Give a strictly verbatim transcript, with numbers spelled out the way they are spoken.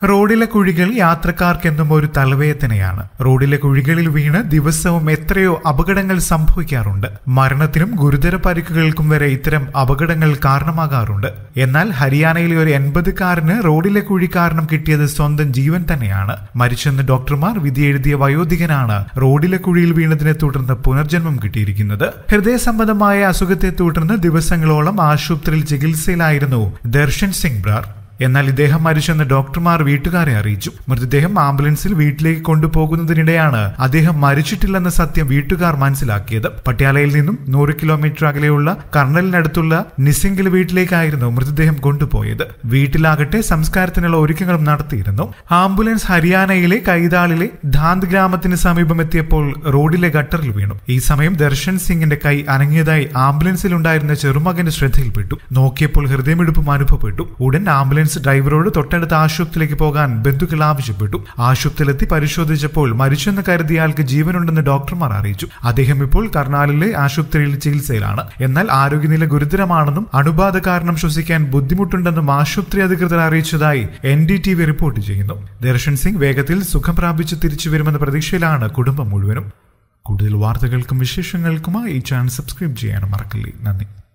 റോഡിലെ കുഴികൾ യാത്രക്കാർക്കെന്നും ഒരു തലവേദനയാണ്. റോഡിലെ കുഴികളിൽ വീണ് ദിവസവും എത്രയോ അപകടങ്ങൾ സംഭവിക്കാറുണ്ട്. മരണത്തിനും ഗുരുതര പരിക്കുകൾക്കും വരെ ഇത്തരം അപകടങ്ങൾ കാരണമാകാറുണ്ട്. എന്നാൽ ഹരിയാനയിലെ ഒരു എൺപതുകാരന് റോഡിലെ കുഴി കാരണം കിട്ടിയത് സ്വന്തം ജീവൻ തന്നെയാണ്. മരിച്ചെന്ന് ഡോക്ടർമാർ വിധിയെഴുതിയ വയോധികനാണ് റോഡിലെ കുഴിയിൽ വീണതിനെ തുടർന്ന് പുനർജന്മം കിട്ടിയിരിക്കുന്നത്. ഹൃദയ സംബന്ധമായ അസുഖത്തെ തുടർന്ന് ദിവസങ്ങളോളം ആശുപത്രിയിൽ ചികിത്സയിലായിരുന്നു ദർശൻ സിംഗ് ബ്രാർ. എന്നാൽ ഇദ്ദേഹം മരിച്ചെന്ന് ഡോക്ടർമാർ വീട്ടുകാരെ അറിയിച്ചു. മൃതദേഹം ആംബുലൻസിൽ വീട്ടിലേക്ക് കൊണ്ടുപോകുന്നതിനിടെയാണ് അദ്ദേഹം മരിച്ചിട്ടില്ലെന്ന സത്യം വീട്ടുകാർ മനസ്സിലാക്കിയത്. പട്യാലയിൽ നിന്നും നൂറ് കിലോമീറ്റർ അകലെയുള്ള കർണലിനടുത്തുള്ള നിസിംഗിൽ വീട്ടിലേക്കായിരുന്നു മൃതദേഹം കൊണ്ടുപോയത്. വീട്ടിലാകട്ടെ സംസ്കാരത്തിനുള്ള ഒരുക്കങ്ങളും നടത്തിയിരുന്നു. ആംബുലൻസ് ഹരിയാനയിലെ കൈതാളിലെ ധാന്ത് ഗ്രാമത്തിന് സമീപം എത്തിയപ്പോൾ റോഡിലെ ഗട്ടറിൽ വീണു. ഈ സമയം ദർശൻ സിംഗിന്റെ കൈ അനങ്ങിയതായി ആംബുലൻസിൽ ഉണ്ടായിരുന്ന ചെറുമകന്റെ ശ്രദ്ധയിൽപ്പെട്ടു. നോക്കിയപ്പോൾ ഹൃദയമിടിപ്പും അനുഭവപ്പെട്ടു. ഉടൻ ആംബുലൻസ് ഡ്രൈവറോട് തൊട്ടടുത്ത ആശുപത്രിയിലേക്ക് പോകാൻ ബന്ധുക്കൾ ആവശ്യപ്പെട്ടു. ആശുപത്രിയിലെത്തി പരിശോധിച്ചപ്പോൾ മരിച്ചെന്ന് കരുതിയ ആൾക്ക് ജീവനുണ്ടെന്ന് ഡോക്ടർമാർ അറിയിച്ചു. അദ്ദേഹം ഇപ്പോൾ കർണാലിലെ ആശുപത്രിയിൽ ചികിത്സയിലാണ്. എന്നാൽ ആരോഗ്യനില ഗുരുതരമാണെന്നും അണുബാധ കാരണം ശ്വസിക്കാൻ ബുദ്ധിമുട്ടുണ്ടെന്നും ആശുപത്രി അധികൃതർ അറിയിച്ചതായി N D T V report ചെയ്യുന്നു. ദർശൻ സിംഗ് വേഗത്തിൽ സുഖം പ്രാപിച്ച് തിരിച്ചു വരുമെന്ന പ്രതീക്ഷയിലാണ് കുടുംബം മുഴുവനും. കൂടുതൽ വാർത്തകൾക്കും വിശേഷങ്ങൾക്കുമായി ഈ ചാനൽ സബ്സ്ക്രൈബ് ചെയ്യാനും മറക്കല്ലേ. നന്ദി.